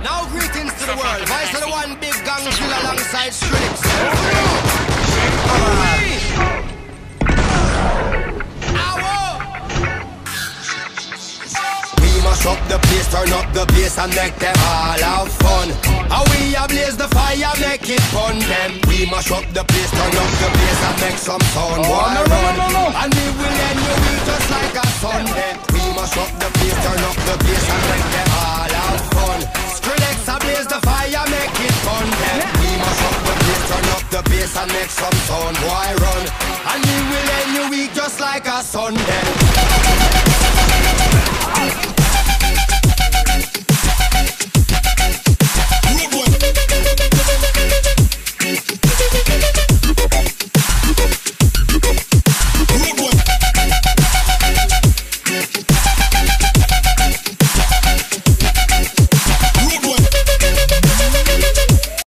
Now greetings to the world. Vice of the one big gang still alongside Skrillex. We mash up the place, turn up the bass and make them all have fun. How we ablaze the fire, make it fun them. We mash up the place, turn up the bass and make some sound. Why run? And we will end your week just like a Sunday. We mash up the place, turn up the bass and make them all have fun. Skrillex ablaze the fire, make it fun them. We mash up the place, turn up the bass and make some sound. Why run? And we will end your week just like a Sunday.